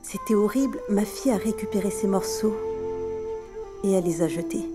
C'était horrible. Ma fille a récupéré ces morceaux et elle les a jetés.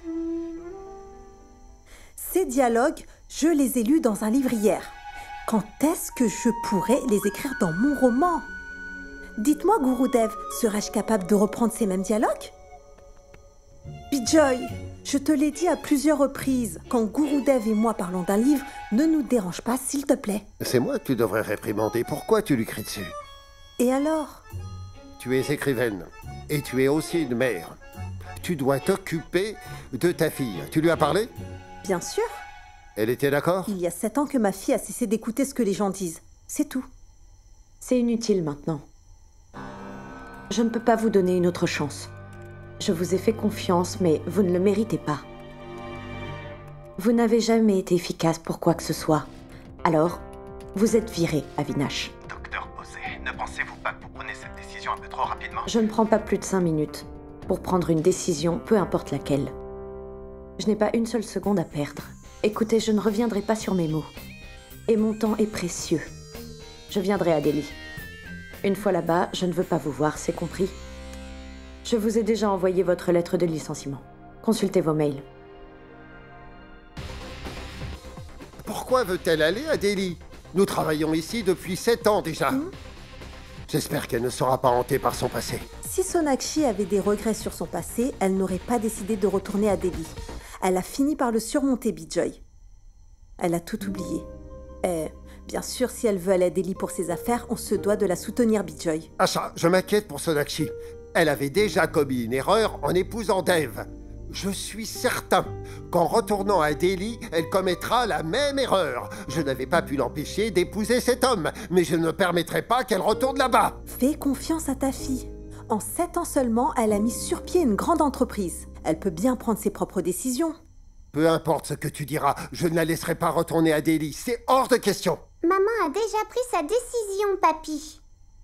Ces dialogues, je les ai lus dans un livre hier. Quand est-ce que je pourrais les écrire dans mon roman? Dites-moi, Gurudev, serais-je capable de reprendre ces mêmes dialogues? Bijoy, je te l'ai dit à plusieurs reprises. Quand Gurudev et moi parlons d'un livre, ne nous dérange pas, s'il te plaît. C'est moi que tu devrais réprimander. Pourquoi tu lui cries dessus? Et alors? Tu es écrivaine et tu es aussi une mère. Tu dois t'occuper de ta fille. Tu lui as parlé? Bien sûr. Elle était d'accord? Il y a 7 ans que ma fille a cessé d'écouter ce que les gens disent. C'est tout. C'est inutile maintenant. Je ne peux pas vous donner une autre chance. Je vous ai fait confiance, mais vous ne le méritez pas. Vous n'avez jamais été efficace pour quoi que ce soit. Alors, vous êtes viré, Avinash. Docteur Bose, ne pensez-vous pas que vous prenez cette décision un peu trop rapidement? Je ne prends pas plus de 5 minutes pour prendre une décision, peu importe laquelle. Je n'ai pas une seule seconde à perdre. Écoutez, je ne reviendrai pas sur mes mots. Et mon temps est précieux. Je viendrai à Delhi. Une fois là-bas, je ne veux pas vous voir, c'est compris? Je vous ai déjà envoyé votre lettre de licenciement. Consultez vos mails. Pourquoi veut-elle aller à Delhi? Nous travaillons ici depuis 7 ans déjà. J'espère qu'elle ne sera pas hantée par son passé. Si Sonakshi avait des regrets sur son passé, elle n'aurait pas décidé de retourner à Delhi. Elle a fini par le surmonter, Bijoy. Elle a tout oublié. Et bien sûr, si elle veut aller à Delhi pour ses affaires, on se doit de la soutenir, Bijoy. Asha, je m'inquiète pour Sonakshi. Elle avait déjà commis une erreur en épousant Dev. Je suis certain qu'en retournant à Delhi, elle commettra la même erreur. Je n'avais pas pu l'empêcher d'épouser cet homme, mais je ne permettrai pas qu'elle retourne là-bas. Fais confiance à ta fille. En 7 ans seulement, elle a mis sur pied une grande entreprise. Elle peut bien prendre ses propres décisions. Peu importe ce que tu diras, je ne la laisserai pas retourner à Delhi. C'est hors de question. Maman a déjà pris sa décision, papy.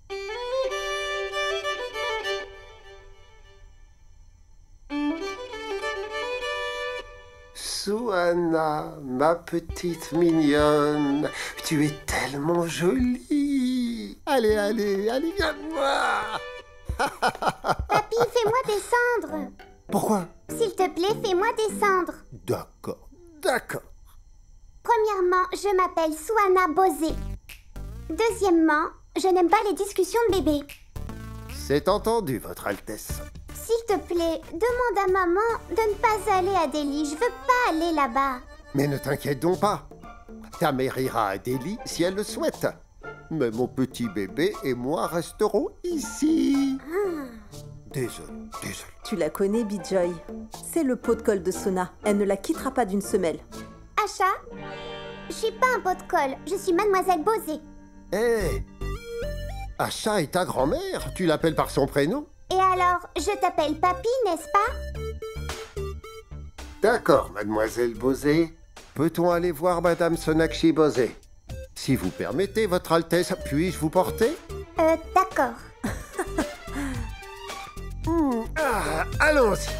Suhana, ma petite mignonne, tu es tellement jolie. Allez, allez, allez, viens-moi. Papy, fais-moi descendre. Pourquoi? S'il te plaît, fais-moi descendre. D'accord, d'accord. Premièrement, je m'appelle Suhana Bose. Deuxièmement, je n'aime pas les discussions de bébé. C'est entendu, Votre Altesse. S'il te plaît, demande à maman de ne pas aller à Delhi. Je veux pas aller là-bas. Mais ne t'inquiète donc pas. Ta mère ira à Delhi si elle le souhaite. Mais mon petit bébé et moi resterons ici. Désolé, désolé. Tu la connais, Bijoy. C'est le pot de colle de Sona. Elle ne la quittera pas d'une semelle. Asha, je suis pas un pot de colle. Je suis Mademoiselle Bose. Hé, Asha est ta grand-mère. Tu l'appelles par son prénom? Et alors, je t'appelle Papy, n'est-ce pas? D'accord, Mademoiselle Bose. Peut-on aller voir Madame Sonakshi Bose? Si vous permettez, Votre Altesse, puis-je vous porter? D'accord. Allons-y.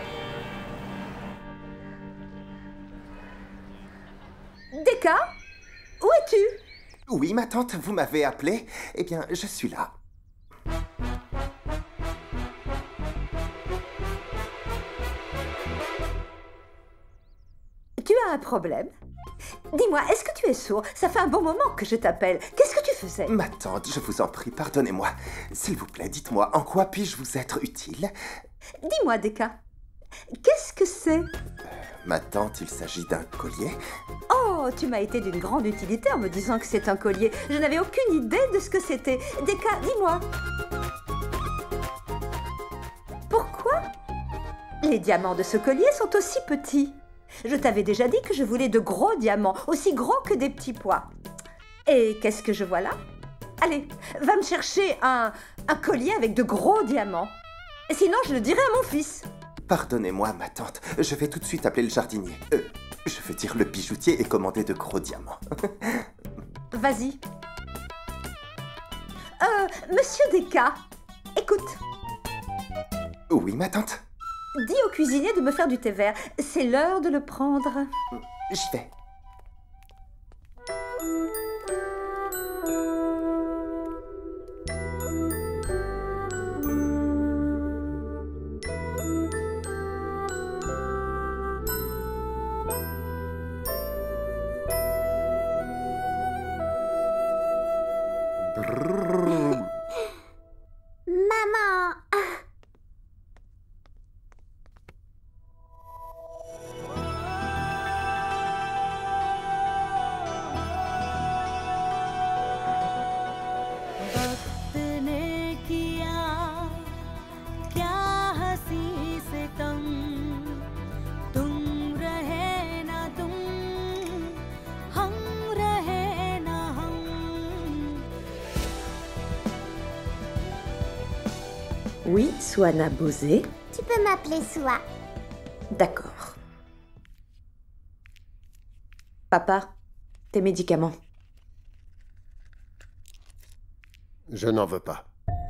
Deka, où es-tu? Oui, ma tante, vous m'avez appelé. Eh bien, je suis là. Tu as un problème? Dis-moi, est-ce que tu es sourd? Ça fait un bon moment que je t'appelle. Qu'est-ce que tu faisais? Ma tante, je vous en prie, pardonnez-moi. S'il vous plaît, dites-moi, en quoi puis-je vous être utile? Dis-moi, Deka, qu'est-ce que c'est? Ma tante, il s'agit d'un collier. Oh, tu m'as été d'une grande utilité en me disant que c'est un collier. Je n'avais aucune idée de ce que c'était. Deka, dis-moi. Pourquoi les diamants de ce collier sont aussi petits? Je t'avais déjà dit que je voulais de gros diamants, aussi gros que des petits pois. Et qu'est-ce que je vois là? Allez, va me chercher un collier avec de gros diamants. Sinon, je le dirai à mon fils. Pardonnez-moi, ma tante, je vais tout de suite appeler le jardinier. Je veux dire le bijoutier et commander de gros diamants. Vas-y. Monsieur Deka, écoute. Oui, ma tante? Dis au cuisinier de me faire du thé vert. C'est l'heure de le prendre. J'y vais. Oui, Suana Bosé. Tu peux m'appeler Soi. D'accord. Papa, tes médicaments. Je n'en veux pas.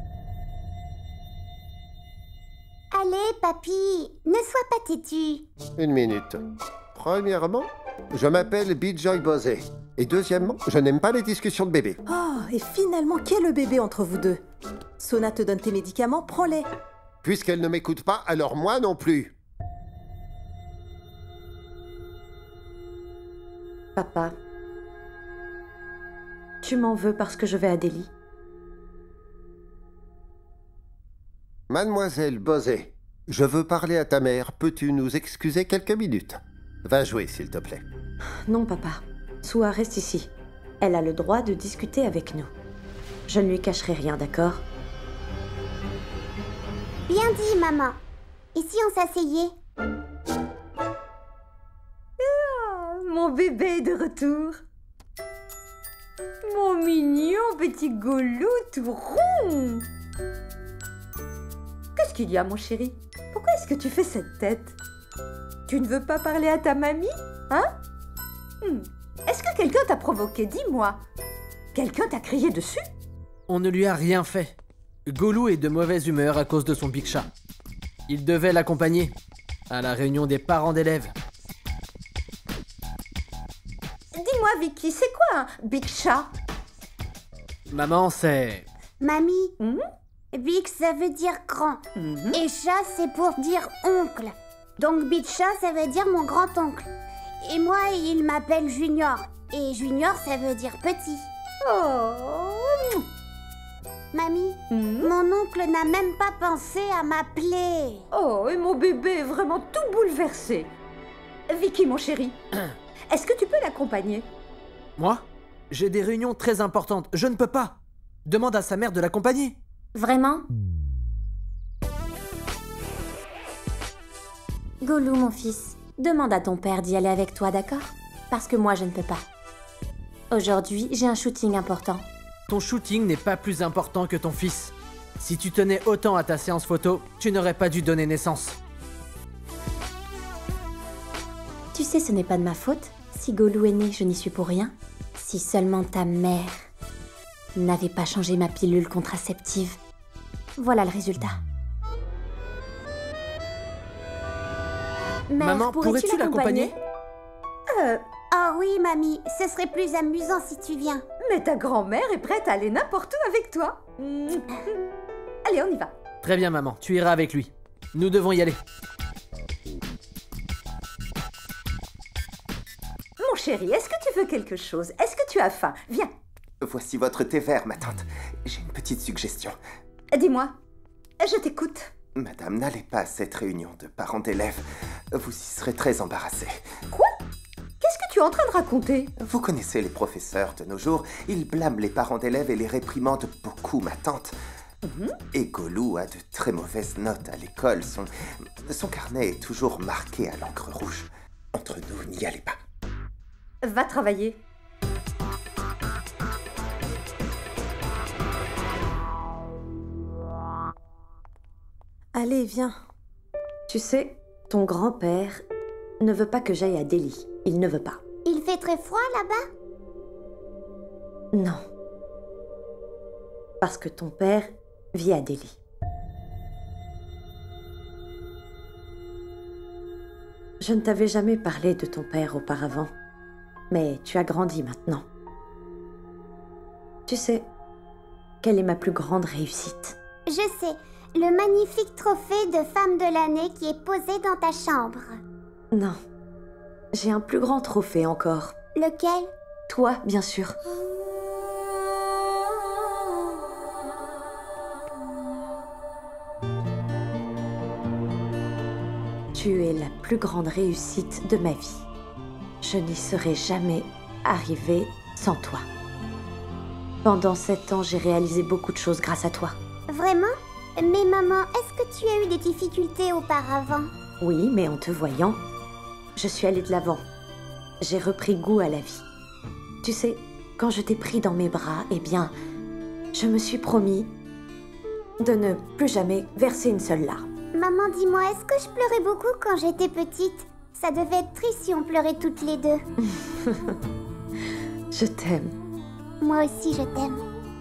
Allez, papy, ne sois pas têtu. Une minute. Premièrement, je m'appelle Bijoy Bosé. Et deuxièmement, je n'aime pas les discussions de bébé. Oh, et finalement, qui est le bébé entre vous deux? Sona te donne tes médicaments, prends-les. Puisqu'elle ne m'écoute pas, alors moi non plus. Papa, tu m'en veux parce que je vais à Delhi. Mademoiselle Bosé, je veux parler à ta mère. Peux-tu nous excuser quelques minutes? Va jouer, s'il te plaît. Non, papa. Soua reste ici. Elle a le droit de discuter avec nous. Je ne lui cacherai rien, d'accord? Bien dit, maman. Et si on s'asseyait? Mon bébé est de retour. Mon mignon petit goulou tout rond. Qu'est-ce qu'il y a, mon chéri? Pourquoi est-ce que tu fais cette tête? Tu ne veux pas parler à ta mamie, hein? Est-ce que quelqu'un t'a provoqué? Dis-moi. Quelqu'un t'a crié dessus? On ne lui a rien fait. Goulou est de mauvaise humeur à cause de son big chat. Il devait l'accompagner à la réunion des parents d'élèves. Dis-moi, Vicky, c'est quoi un big chat? Maman, c'est... Mamie, Big, ça veut dire grand. Et chat, c'est pour dire oncle. Donc Big Chat, ça veut dire mon grand-oncle. Et moi, il m'appelle Junior. Et Junior, ça veut dire petit. Oh. Mamie, mon oncle n'a même pas pensé à m'appeler. Oh, et mon bébé est vraiment tout bouleversé. Vicky, mon chéri, est-ce que tu peux l'accompagner? Moi? J'ai des réunions très importantes. Je ne peux pas. Demande à sa mère de l'accompagner. Vraiment? Goulou, mon fils, demande à ton père d'y aller avec toi, d'accord? Parce que moi, je ne peux pas. Aujourd'hui, j'ai un shooting important. Ton shooting n'est pas plus important que ton fils. Si tu tenais autant à ta séance photo, tu n'aurais pas dû donner naissance. Tu sais, ce n'est pas de ma faute. Si Goulou est né, je n'y suis pour rien. Si seulement ta mère n'avait pas changé ma pilule contraceptive. Voilà le résultat. Mère, Maman, pourrais-tu l'accompagner? Ah oui, mamie, ce serait plus amusant si tu viens. Mais ta grand-mère est prête à aller n'importe où avec toi. Allez, on y va. Très bien, maman, tu iras avec lui. Nous devons y aller. Mon chéri, est-ce que tu veux quelque chose? Est-ce que tu as faim? Viens. Voici votre thé vert, ma tante. J'ai une petite suggestion. Dis-moi, je t'écoute. Madame, n'allez pas à cette réunion de parents d'élèves. Vous y serez très embarrassé. Quoi? Qu'est-ce que tu es en train de raconter? Vous connaissez les professeurs de nos jours. Ils blâment les parents d'élèves et les réprimandent beaucoup, ma tante. Et Goulou a de très mauvaises notes à l'école. Son carnet est toujours marqué à l'encre rouge. Entre nous, n'y allez pas. Va travailler. Allez, viens. Tu sais, ton grand-père ne veut pas que j'aille à Delhi. Il ne veut pas. Il fait très froid là-bas? Non. Parce que ton père vit à Delhi. Je ne t'avais jamais parlé de ton père auparavant, mais tu as grandi maintenant. Tu sais, quelle est ma plus grande réussite? Je sais, le magnifique trophée de femme de l'année qui est posé dans ta chambre. Non, j'ai un plus grand trophée encore. Lequel? Toi, bien sûr. Tu es la plus grande réussite de ma vie. Je n'y serais jamais arrivée sans toi. Pendant 7 ans, j'ai réalisé beaucoup de choses grâce à toi. Vraiment? Mais maman, est-ce que tu as eu des difficultés auparavant? Oui, mais en te voyant, je suis allée de l'avant. J'ai repris goût à la vie. Tu sais, quand je t'ai pris dans mes bras, eh bien, je me suis promis de ne plus jamais verser une seule larme. Maman, dis-moi, est-ce que je pleurais beaucoup quand j'étais petite? Ça devait être triste si on pleurait toutes les deux. Je t'aime. Moi aussi, je t'aime.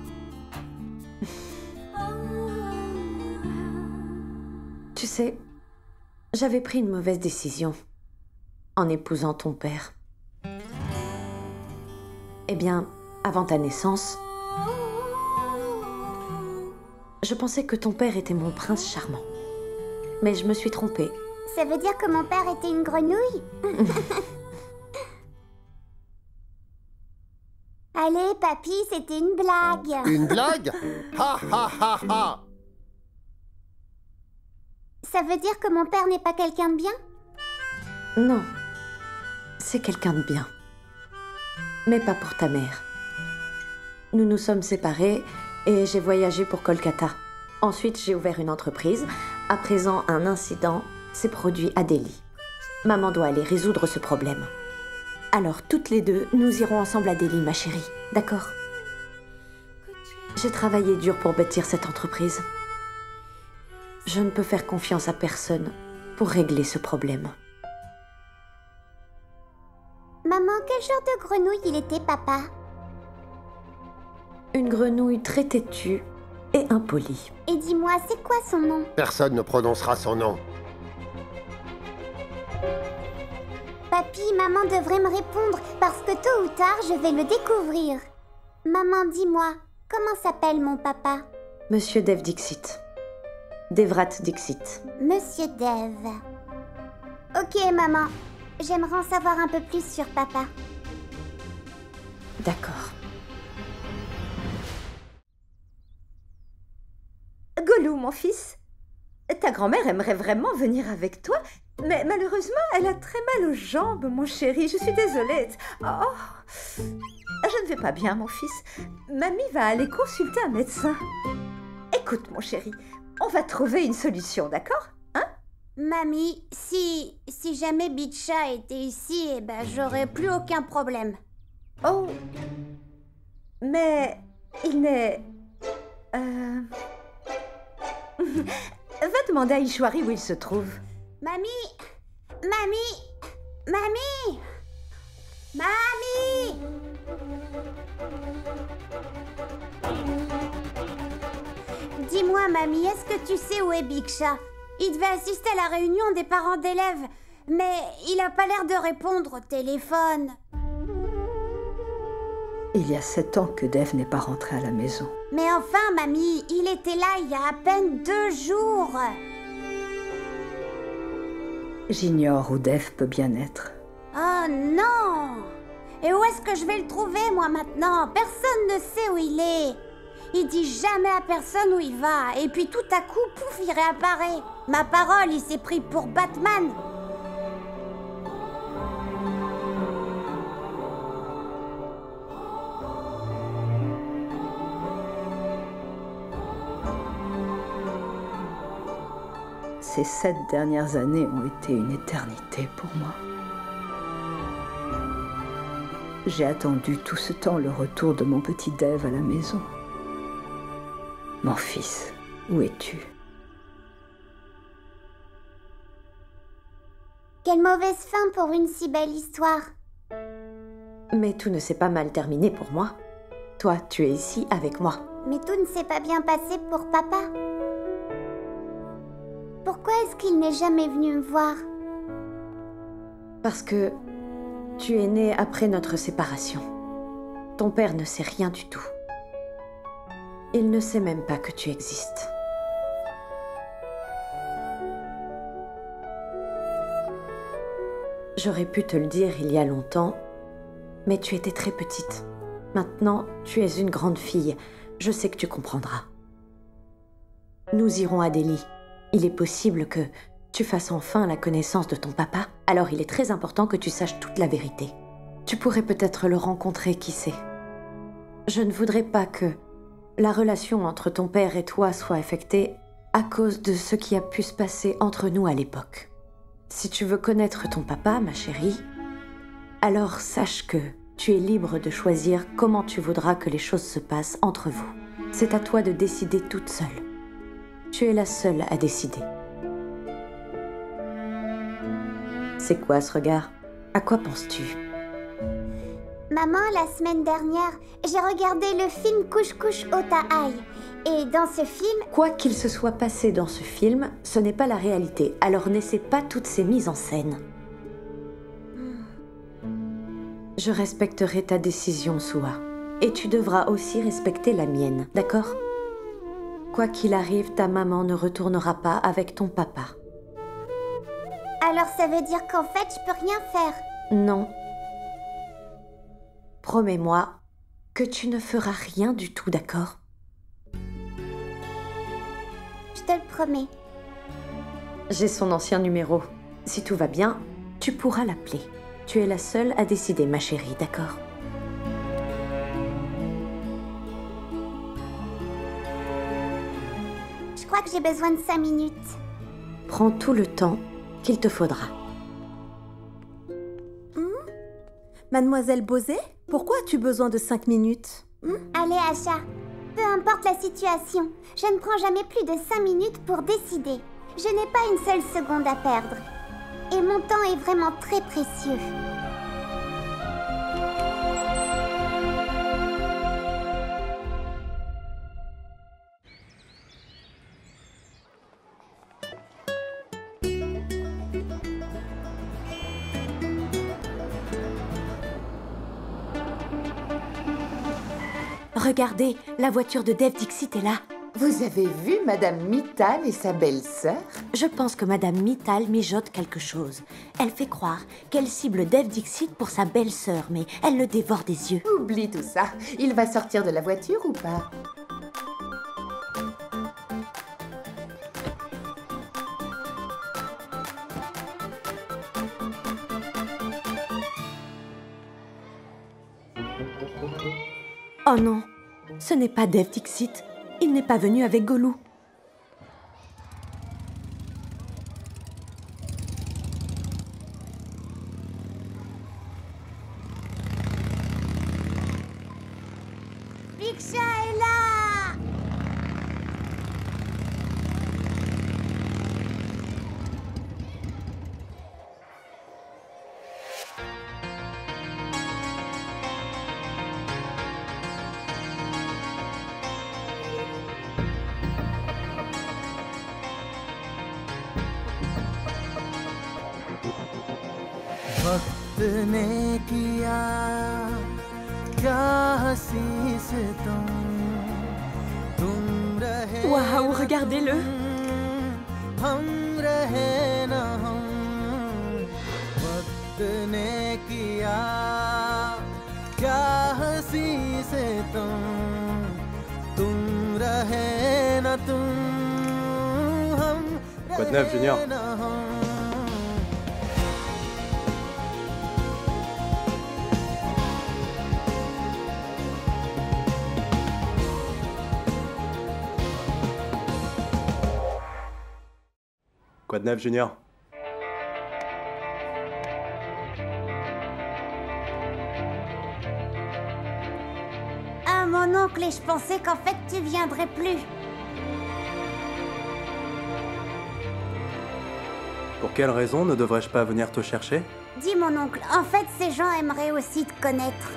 Tu sais, j'avais pris une mauvaise décision en épousant ton père. Eh bien, avant ta naissance, je pensais que ton père était mon prince charmant. Mais je me suis trompée. Ça veut dire que mon père était une grenouille? Allez, papy, c'était une blague. Une blague? Ha ha ha ha! Ça veut dire que mon père n'est pas quelqu'un de bien? Non, c'est quelqu'un de bien. Mais pas pour ta mère. Nous nous sommes séparés et j'ai voyagé pour Kolkata. Ensuite, j'ai ouvert une entreprise. À présent, un incident s'est produit à Delhi. Maman doit aller résoudre ce problème. Alors, toutes les deux, nous irons ensemble à Delhi, ma chérie. D'accord? J'ai travaillé dur pour bâtir cette entreprise. Je ne peux faire confiance à personne pour régler ce problème. Maman, quel genre de grenouille il était, papa? Une grenouille très têtue et impolie. Et dis-moi, c'est quoi son nom? Personne ne prononcera son nom. Papy, maman devrait me répondre parce que tôt ou tard, je vais le découvrir. Maman, dis-moi, comment s'appelle mon papa? Monsieur Dev Dixit. Devrat Dixit. Monsieur Dev. Ok, maman. J'aimerais en savoir un peu plus sur papa. D'accord. Gollou, mon fils, ta grand-mère aimerait vraiment venir avec toi, mais malheureusement, elle a très mal aux jambes, mon chéri. Je suis désolée. Oh, je ne vais pas bien, mon fils. Mamie va aller consulter un médecin. Écoute, mon chéri, on va trouver une solution, d'accord? Hein? Mamie, si jamais Bitcha était ici, eh ben, j'aurais plus aucun problème. Oh, mais il n'est... Va demander à Ishwari où il se trouve. Mamie! Mamie! Mamie! Mamie! Dis-moi, mamie, est-ce que tu sais où est Biksha? Il devait assister à la réunion des parents d'élèves, mais il a pas l'air de répondre au téléphone. Il y a 7 ans que Dev n'est pas rentré à la maison. Mais enfin, mamie, il était là il y a à peine 2 jours. J'ignore où Dev peut bien être. Oh non! Et où est-ce que je vais le trouver, moi, maintenant? Personne ne sait où il est. Il dit jamais à personne où il va. Et puis tout à coup, pouf, il réapparaît. Ma parole, il s'est pris pour Batman. Ces 7 dernières années ont été une éternité pour moi. J'ai attendu tout ce temps le retour de mon petit Dev à la maison. Mon fils, où es-tu? Quelle mauvaise fin pour une si belle histoire. Mais tout ne s'est pas mal terminé pour moi. Toi, tu es ici avec moi. Mais tout ne s'est pas bien passé pour papa. Pourquoi est-ce qu'il n'est jamais venu me voir? Parce que tu es né après notre séparation. Ton père ne sait rien du tout. Il ne sait même pas que tu existes. J'aurais pu te le dire il y a longtemps, mais tu étais très petite. Maintenant, tu es une grande fille. Je sais que tu comprendras. Nous irons à Delhi. Il est possible que tu fasses enfin la connaissance de ton papa, alors il est très important que tu saches toute la vérité. Tu pourrais peut-être le rencontrer, qui sait. Je ne voudrais pas que la relation entre ton père et toi soit affectée à cause de ce qui a pu se passer entre nous à l'époque. Si tu veux connaître ton papa, ma chérie, alors sache que tu es libre de choisir comment tu voudras que les choses se passent entre vous. C'est à toi de décider toute seule. Tu es la seule à décider. C'est quoi ce regard? À quoi penses-tu? Maman, la semaine dernière, j'ai regardé le film Couche-Couche Ota-Ai. Et dans ce film... Quoi qu'il se soit passé dans ce film, ce n'est pas la réalité. Alors n'essaie pas toutes ces mises en scène. Je respecterai ta décision, Suha. Et tu devras aussi respecter la mienne, d'accord? Quoi qu'il arrive, ta maman ne retournera pas avec ton papa. Alors ça veut dire qu'en fait, je peux rien faire? Non. Promets-moi que tu ne feras rien du tout, d'accord? Je te le promets. J'ai son ancien numéro. Si tout va bien, tu pourras l'appeler. Tu es la seule à décider, ma chérie, d'accord? Je crois que j'ai besoin de 5 minutes. Prends tout le temps qu'il te faudra. Mademoiselle Bosé, pourquoi as-tu besoin de 5 minutes? Allez, Asha. Peu importe la situation, je ne prends jamais plus de 5 minutes pour décider. Je n'ai pas une seule seconde à perdre. Et mon temps est vraiment très précieux. Regardez, la voiture de Dev Dixit est là. Vous avez vu Madame Mittal et sa belle-sœur? Je pense que Madame Mittal mijote quelque chose. Elle fait croire qu'elle cible Dev Dixit pour sa belle-sœur, mais elle le dévore des yeux. Oublie tout ça. Il va sortir de la voiture ou pas? Oh non, ce n'est pas Dev Dixit. Il n'est pas venu avec Golou. Biksha est là! वक्त ने किया क्या हंसी से तुम रहे Waouh, regardez-le! हम रहे न हम वक्त ने किया क्या हंसी से तुम रहे न तुम हम Quoi de neuf, Junior? न हम Quoi de neuf, Junior? Ah, mon oncle, et je pensais qu'en fait tu viendrais plus. Pour quelle raison ne devrais-je pas venir te chercher? Dis, mon oncle, en fait ces gens aimeraient aussi te connaître.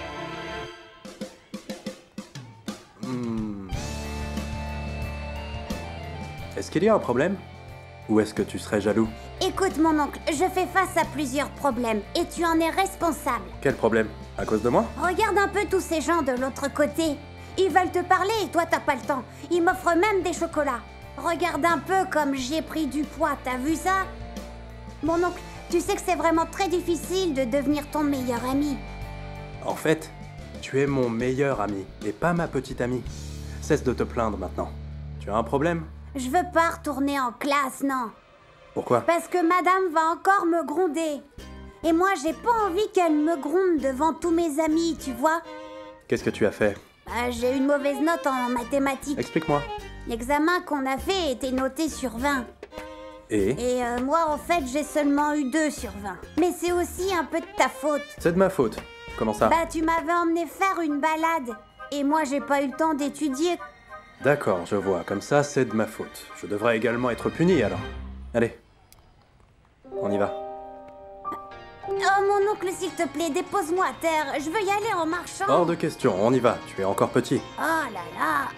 Est-ce qu'il y a un problème? Ou est-ce que tu serais jaloux? Écoute, mon oncle, je fais face à plusieurs problèmes et tu en es responsable. Quel problème? À cause de moi? Regarde un peu tous ces gens de l'autre côté. Ils veulent te parler et toi t'as pas le temps. Ils m'offrent même des chocolats. Regarde un peu comme j'ai pris du poids, t'as vu ça? Mon oncle, tu sais que c'est vraiment très difficile de devenir ton meilleur ami. En fait, tu es mon meilleur ami et pas ma petite amie. Cesse de te plaindre maintenant. Tu as un problème? Je veux pas retourner en classe, non. Pourquoi? Parce que madame va encore me gronder. Et moi, j'ai pas envie qu'elle me gronde devant tous mes amis, tu vois? Qu'est-ce que tu as fait? J'ai une mauvaise note en mathématiques. Explique-moi. L'examen qu'on a fait était noté sur 20. Et? Et moi, en fait, j'ai seulement eu 2 sur 20. Mais c'est aussi un peu de ta faute. C'est de ma faute. Comment ça? Bah, tu m'avais emmené faire une balade. Et moi, j'ai pas eu le temps d'étudier. D'accord, je vois. Comme ça, c'est de ma faute. Je devrais également être puni, alors. Allez. On y va. Oh, mon oncle, s'il te plaît, dépose-moi à terre. Je veux y aller en marchant. Hors de question, on y va. Tu es encore petit. Oh là là.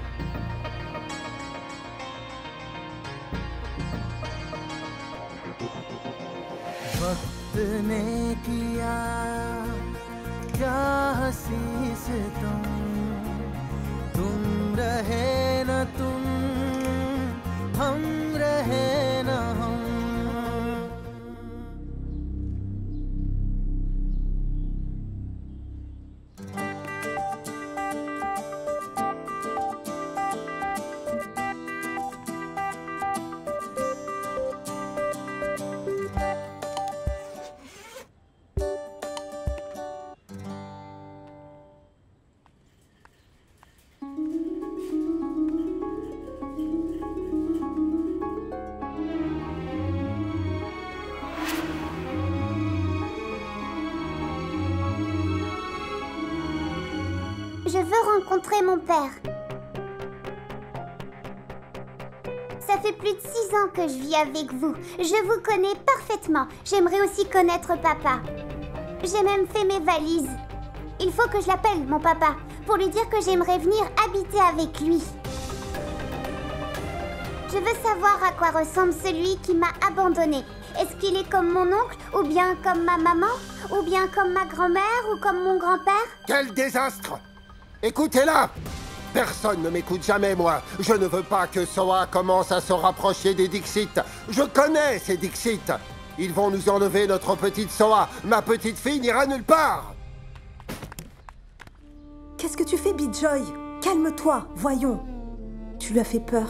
वक्त ने किया क्या हंसी से तुम रहे न तुम हम रहे न हम Je veux rencontrer mon père. Ça fait plus de 6 ans que je vis avec vous. Je vous connais parfaitement. J'aimerais aussi connaître papa. J'ai même fait mes valises. Il faut que je l'appelle, mon papa, pour lui dire que j'aimerais venir habiter avec lui. Je veux savoir à quoi ressemble celui qui m'a abandonnée. Est-ce qu'il est comme mon oncle, ou bien comme ma maman, ou bien comme ma grand-mère, ou comme mon grand-père? Quel désastre! Écoutez-la! Personne ne m'écoute jamais, moi. Je ne veux pas que Soa commence à se rapprocher des Dixit. Je connais ces Dixit. Ils vont nous enlever notre petite Soa. Ma petite fille n'ira nulle part. Qu'est-ce que tu fais, BitJoy? Calme-toi, voyons. Tu lui as fait peur.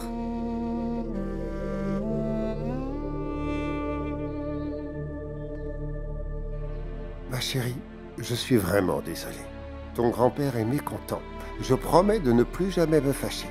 Ma chérie, je suis vraiment désolé. Ton grand-père est mécontent. Je promets de ne plus jamais me fâcher.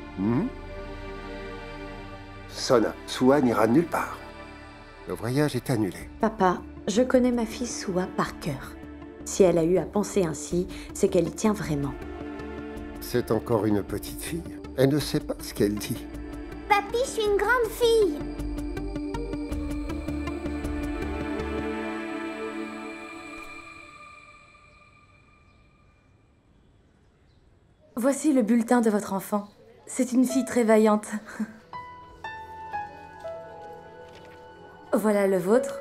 Sona, Soa n'ira nulle part. Le voyage est annulé. Papa, je connais ma fille Soa par cœur. Si elle a eu à penser ainsi, c'est qu'elle y tient vraiment. C'est encore une petite fille. Elle ne sait pas ce qu'elle dit. Papy, je suis une grande fille. Voici le bulletin de votre enfant. C'est une fille très vaillante. Voilà le vôtre.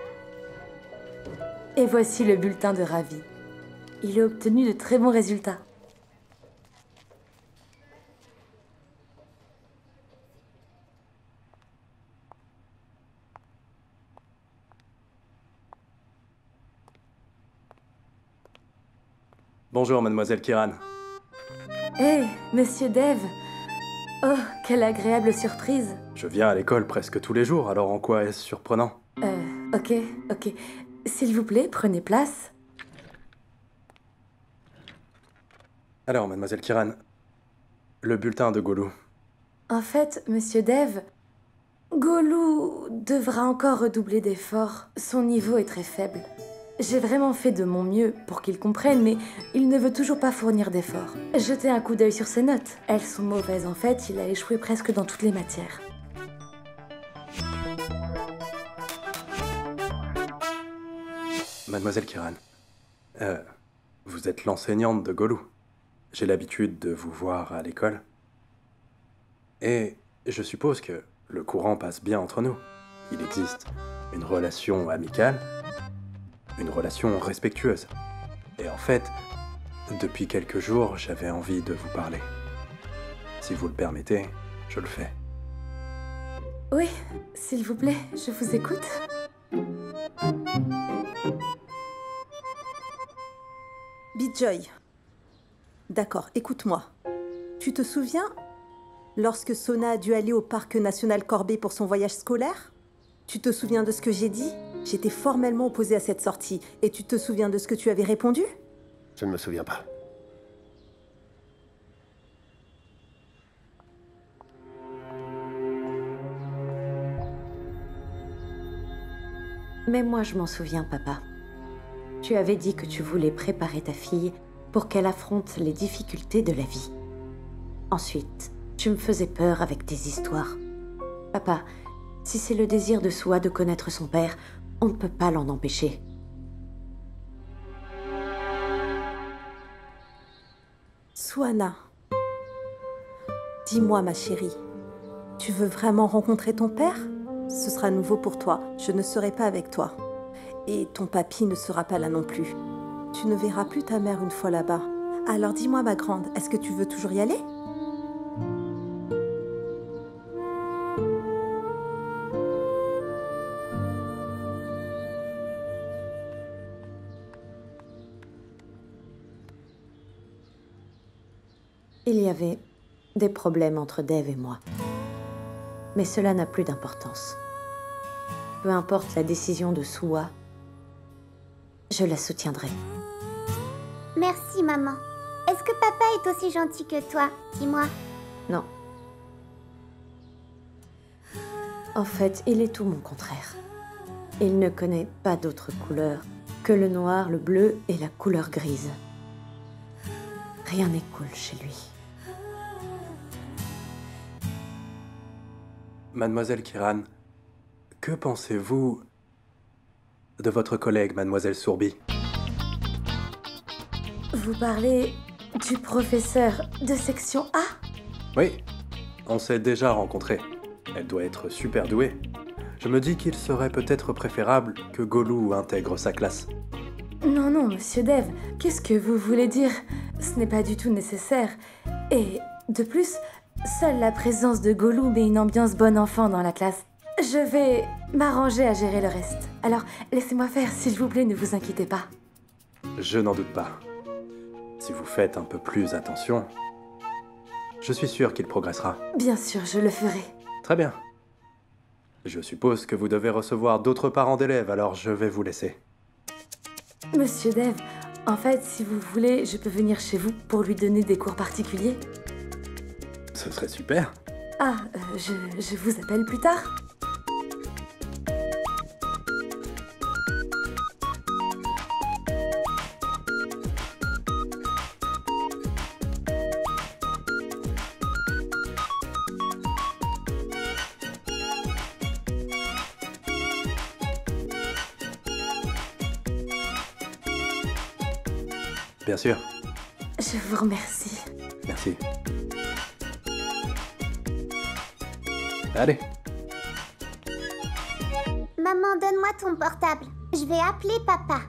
Et voici le bulletin de Ravi. Il a obtenu de très bons résultats. Bonjour, mademoiselle Kiran. Hé, monsieur Dev. Oh, quelle agréable surprise. Je viens à l'école presque tous les jours, alors en quoi est-ce surprenant? Ok. S'il vous plaît, prenez place. Alors, mademoiselle Kiran, le bulletin de Golou. En fait, monsieur Dev, Golou devra encore redoubler d'efforts. Son niveau est très faible. J'ai vraiment fait de mon mieux pour qu'il comprenne, mais il ne veut toujours pas fournir d'efforts. Jetez un coup d'œil sur ses notes. Elles sont mauvaises en fait, il a échoué presque dans toutes les matières. Mademoiselle Kiran, vous êtes l'enseignante de Golou. J'ai l'habitude de vous voir à l'école. Et je suppose que le courant passe bien entre nous. Il existe une relation amicale, une relation respectueuse. Et en fait, depuis quelques jours, j'avais envie de vous parler. Si vous le permettez, je le fais. Oui, s'il vous plaît, je vous écoute. BitJoy. D'accord, écoute-moi. Tu te souviens lorsque Sona a dû aller au parc national Corbet pour son voyage scolaire? Tu te souviens de ce que j'ai dit? J'étais formellement opposée à cette sortie. Et tu te souviens de ce que tu avais répondu? Je ne me souviens pas. Mais moi, je m'en souviens, papa. Tu avais dit que tu voulais préparer ta fille pour qu'elle affronte les difficultés de la vie. Ensuite, tu me faisais peur avec tes histoires. Papa, si c'est le désir de Suwa de connaître son père, on ne peut pas l'en empêcher. Suwana, dis-moi ma chérie, tu veux vraiment rencontrer ton père? Ce sera nouveau pour toi, je ne serai pas avec toi. Et ton papy ne sera pas là non plus. Tu ne verras plus ta mère une fois là-bas. Alors dis-moi ma grande, est-ce que tu veux toujours y aller? Il y avait des problèmes entre Dev et moi. Mais cela n'a plus d'importance. Peu importe la décision de Suwa, je la soutiendrai. Merci, maman. Est-ce que papa est aussi gentil que toi? Dis-moi. Non. En fait, il est tout mon contraire. Il ne connaît pas d'autre couleur que le noir, le bleu et la couleur grise. Rien n'est cool chez lui. Mademoiselle Kiran, que pensez-vous de votre collègue, Mademoiselle Sourbi? Vous parlez du professeur de section A? Oui, on s'est déjà rencontrés. Elle doit être super douée. Je me dis qu'il serait peut-être préférable que Golou intègre sa classe. Non, non, monsieur Dev, qu'est-ce que vous voulez dire? Ce n'est pas du tout nécessaire. Et de plus, seule la présence de Golou met une ambiance bon enfant dans la classe. Je vais m'arranger à gérer le reste. Alors, laissez-moi faire, s'il vous plaît, ne vous inquiétez pas. Je n'en doute pas. Si vous faites un peu plus attention, je suis sûr qu'il progressera. Bien sûr, je le ferai. Très bien. Je suppose que vous devez recevoir d'autres parents d'élèves, alors je vais vous laisser. Monsieur Dev, en fait, si vous voulez, je peux venir chez vous pour lui donner des cours particuliers. Ce serait super. Ah, je vous appelle plus tard. Bien sûr. Je vous remercie. Merci. Allez. Maman, donne-moi ton portable. Je vais appeler papa.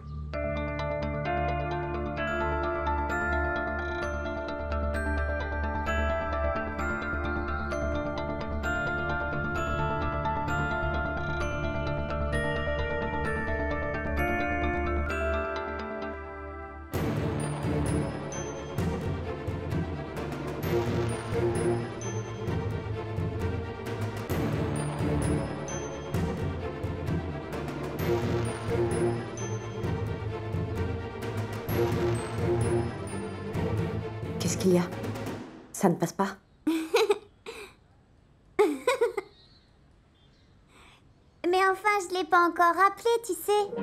Qu'est-ce qu'il y a? Ça ne passe pas? Mais enfin, je l'ai pas encore appelé, tu sais.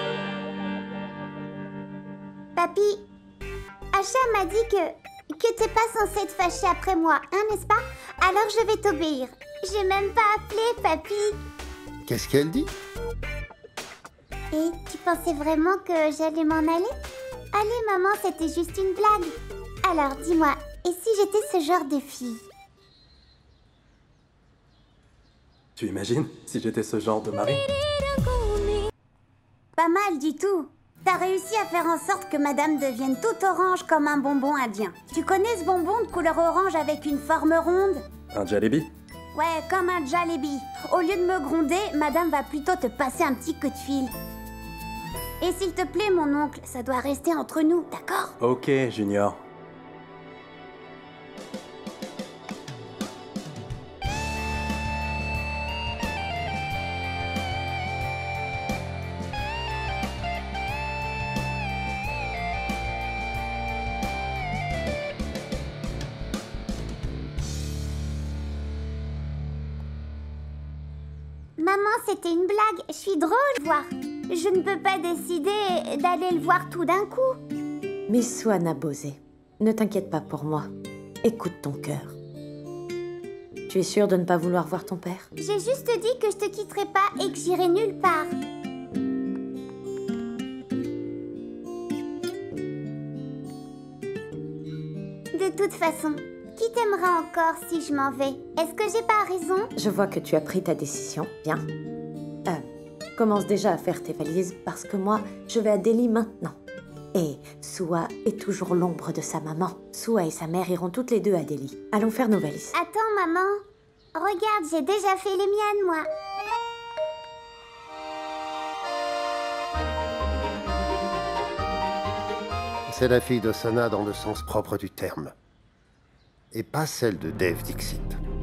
Papy, Asha m'a dit que t'es pas censé être fâché après moi, hein, n'est-ce pas? Alors je vais t'obéir. J'ai même pas appelé, papy. Qu'est-ce qu'elle dit? Et tu pensais vraiment que j'allais m'en aller? Allez, maman, c'était juste une blague. Alors, dis-moi, et si j'étais ce genre de fille? Tu imagines si j'étais ce genre de mari? Pas mal du tout. T'as réussi à faire en sorte que madame devienne toute orange comme un bonbon indien. Tu connais ce bonbon de couleur orange avec une forme ronde? Un jalebi? Ouais, comme un jalebi. Au lieu de me gronder, madame va plutôt te passer un petit coup de fil. Et s'il te plaît, mon oncle, ça doit rester entre nous, d'accord? Ok, Junior. Maman, c'était une blague. Je suis drôle, voir. Je ne peux pas décider d'aller le voir tout d'un coup. Miss Suwana Bose, ne t'inquiète pas pour moi. Écoute ton cœur. Tu es sûre de ne pas vouloir voir ton père? J'ai juste dit que je te quitterai pas et que j'irai nulle part. De toute façon, qui t'aimera encore si je m'en vais? Est-ce que j'ai pas raison? Je vois que tu as pris ta décision. Bien. Commence déjà à faire tes valises parce que moi, je vais à Delhi maintenant. Et Sua est toujours l'ombre de sa maman. Sua et sa mère iront toutes les deux à Delhi. Allons faire nos valises. Attends, maman. Regarde, j'ai déjà fait les miennes, moi. C'est la fille d'Osana dans le sens propre du terme. Et pas celle de Dev Dixit.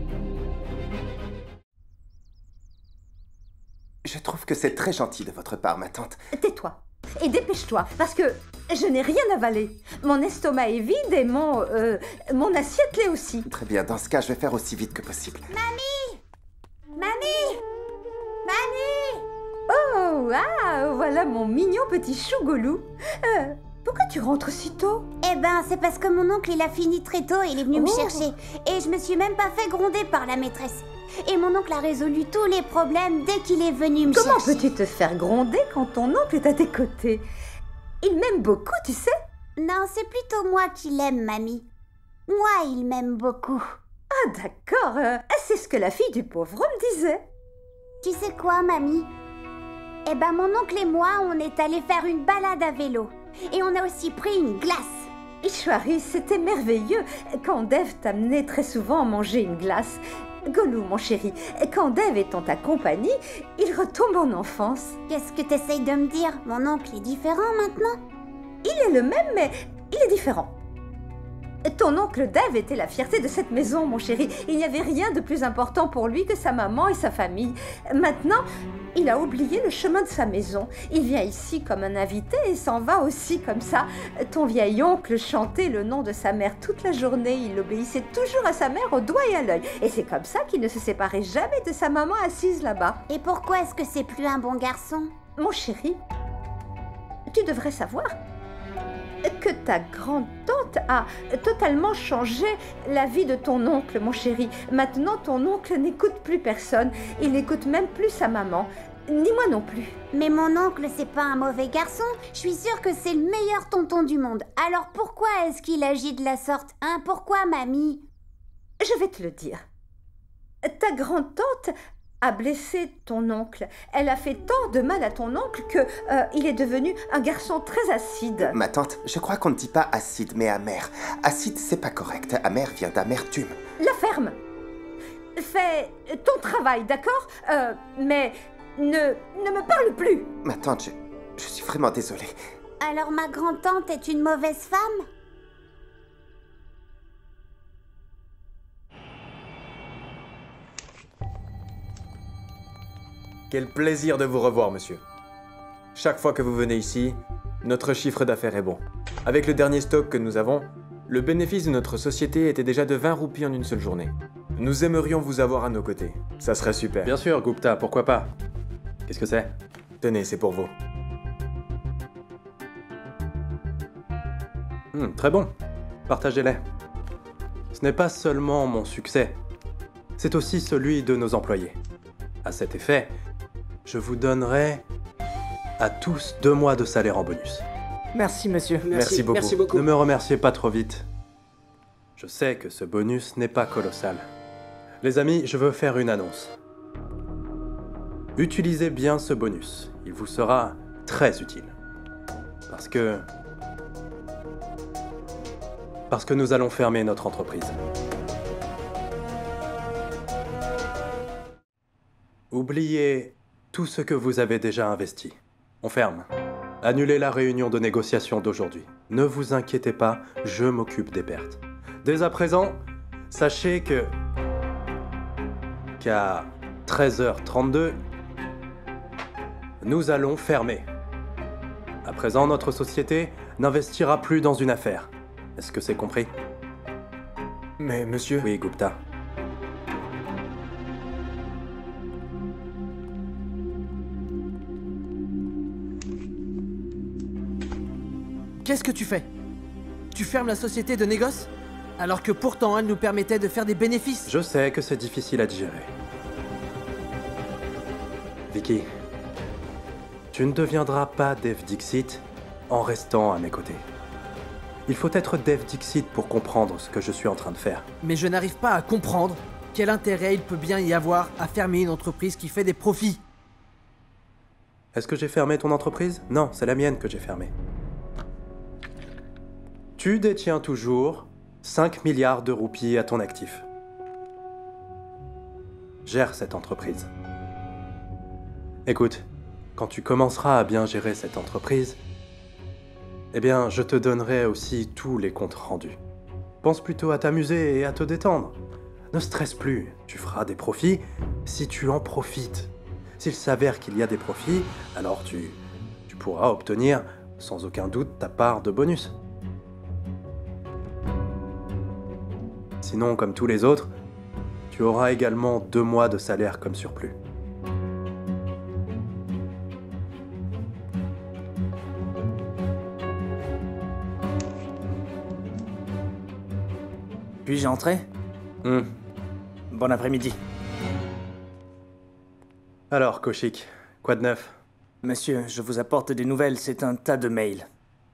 Je trouve que c'est très gentil de votre part, ma tante. Tais-toi et dépêche-toi, parce que je n'ai rien avalé. Mon estomac est vide et mon assiette l'est aussi. Très bien, dans ce cas, je vais faire aussi vite que possible. Mamie! Mamie! Mamie! Oh, ah, voilà mon mignon petit chou Golou. Pourquoi tu rentres si tôt? Eh ben, c'est parce que mon oncle, il a fini très tôt et il est venu me chercher. Et je me suis même pas fait gronder par la maîtresse. Et mon oncle a résolu tous les problèmes dès qu'il est venu me chercher. Comment peux-tu te faire gronder quand ton oncle est à tes côtés? Il m'aime beaucoup, tu sais. Non, c'est plutôt moi qui l'aime, mamie. Moi, il m'aime beaucoup. Ah, d'accord. C'est ce que la fille du pauvre homme disait. Tu sais quoi, mamie? Eh ben, mon oncle et moi, on est allés faire une balade à vélo. Et on a aussi pris une glace. Ishwari, c'était merveilleux quand Dev t'amenait très souvent manger une glace. Golou, mon chéri, quand Dev est en ta compagnie, il retombe en enfance. Qu'est-ce que t'essayes de me dire? Mon oncle est différent maintenant? Il est le même, mais il est différent. Ton oncle Dev était la fierté de cette maison, mon chéri. Il n'y avait rien de plus important pour lui que sa maman et sa famille. Maintenant, il a oublié le chemin de sa maison. Il vient ici comme un invité et s'en va aussi comme ça. Ton vieil oncle chantait le nom de sa mère toute la journée. Il obéissait toujours à sa mère au doigt et à l'œil. Et c'est comme ça qu'il ne se séparait jamais de sa maman assise là-bas. Et pourquoi est-ce que c'est plus un bon garçon? Mon chéri, tu devrais savoir que ta grande-tante a totalement changé la vie de ton oncle, mon chéri. Maintenant, ton oncle n'écoute plus personne. Il n'écoute même plus sa maman. Ni moi non plus. Mais mon oncle, c'est pas un mauvais garçon. Je suis sûre que c'est le meilleur tonton du monde. Alors pourquoi est-ce qu'il agit de la sorte? Hein? Pourquoi, mamie? Je vais te le dire. Ta grande-tante a blessé ton oncle. Elle a fait tant de mal à ton oncle que il est devenu un garçon très acide. Ma tante, je crois qu'on ne dit pas acide, mais amer. Acide, c'est pas correct. Amer vient d'amertume. La ferme. Fais ton travail, d'accord? Mais ne me parle plus. Ma tante, je suis vraiment désolée. Alors ma grand-tante est une mauvaise femme? Quel plaisir de vous revoir, monsieur. Chaque fois que vous venez ici, notre chiffre d'affaires est bon. Avec le dernier stock que nous avons, le bénéfice de notre société était déjà de 20 roupies en une seule journée. Nous aimerions vous avoir à nos côtés. Ça serait super. Bien sûr, Gupta, pourquoi pas? Qu'est-ce que c'est? Tenez, c'est pour vous. Très bon. Partagez-les. Ce n'est pas seulement mon succès, c'est aussi celui de nos employés. À cet effet, je vous donnerai à tous 2 mois de salaire en bonus. Merci, monsieur. Merci beaucoup. Merci beaucoup. Ne me remerciez pas trop vite. Je sais que ce bonus n'est pas colossal. Les amis, je veux faire une annonce. Utilisez bien ce bonus. Il vous sera très utile. Parce que nous allons fermer notre entreprise. Oubliez tout ce que vous avez déjà investi. On ferme. Annulez la réunion de négociation d'aujourd'hui. Ne vous inquiétez pas, je m'occupe des pertes. Dès à présent, sachez qu'à 13h32, nous allons fermer. À présent, notre société n'investira plus dans une affaire. Est-ce que c'est compris? Mais monsieur... Oui, Gupta. Qu'est-ce que tu fais? Tu fermes la société de négoce? Alors que pourtant elle nous permettait de faire des bénéfices. Je sais que c'est difficile à digérer. Vicky, tu ne deviendras pas Dev Dixit en restant à mes côtés. Il faut être Dev Dixit pour comprendre ce que je suis en train de faire. Mais je n'arrive pas à comprendre quel intérêt il peut bien y avoir à fermer une entreprise qui fait des profits. Est-ce que j'ai fermé ton entreprise? Non, c'est la mienne que j'ai fermée. Tu détiens toujours 5 milliards de roupies à ton actif. Gère cette entreprise. Écoute, quand tu commenceras à bien gérer cette entreprise, eh bien, je te donnerai aussi tous les comptes rendus. Pense plutôt à t'amuser et à te détendre. Ne stresse plus, tu feras des profits si tu en profites. S'il s'avère qu'il y a des profits, alors tu pourras obtenir, sans aucun doute, ta part de bonus. Sinon, comme tous les autres, tu auras également 2 mois de salaire comme surplus. Puis-je entrer? Bon après-midi. Alors, Koshik, quoi de neuf? Monsieur, je vous apporte des nouvelles, c'est un tas de mails.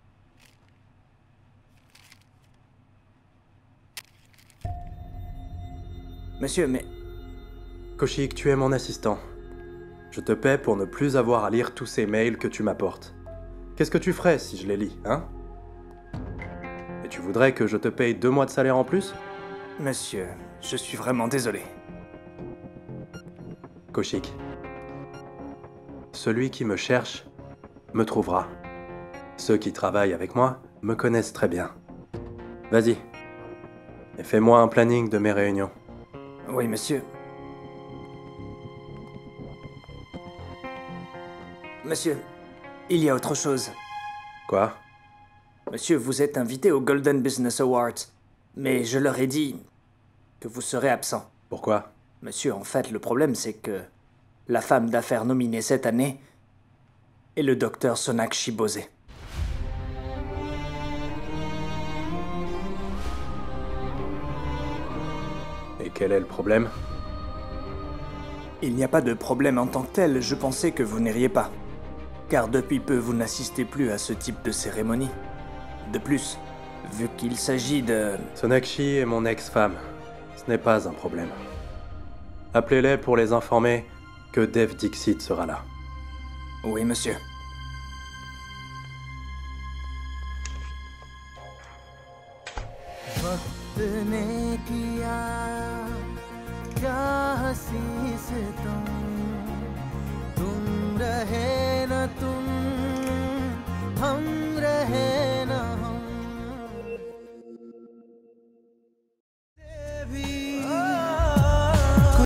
Monsieur, mais... Koshik, tu es mon assistant. Je te paie pour ne plus avoir à lire tous ces mails que tu m'apportes. Qu'est-ce que tu ferais si je les lis, hein? Et tu voudrais que je te paye 2 mois de salaire en plus? Monsieur, je suis vraiment désolé. Koshik, celui qui me cherche me trouvera. Ceux qui travaillent avec moi me connaissent très bien. Vas-y, et fais-moi un planning de mes réunions. Oui, monsieur. Monsieur, il y a autre chose. Quoi? Monsieur, vous êtes invité au Golden Business Awards, mais je leur ai dit que vous serez absent. Pourquoi? Monsieur, en fait, le problème, c'est que la femme d'affaires nominée cette année est le docteur Sonakshi Bose. Et quel est le problème? Il n'y a pas de problème en tant que tel, je pensais que vous n'iriez pas. Car depuis peu, vous n'assistez plus à ce type de cérémonie. De plus, vu qu'il s'agit de... Sonakshi est mon ex-femme. Ce n'est pas un problème. Appelez-les pour les informer que Dev Dixit sera là. Oui, monsieur. हम रहे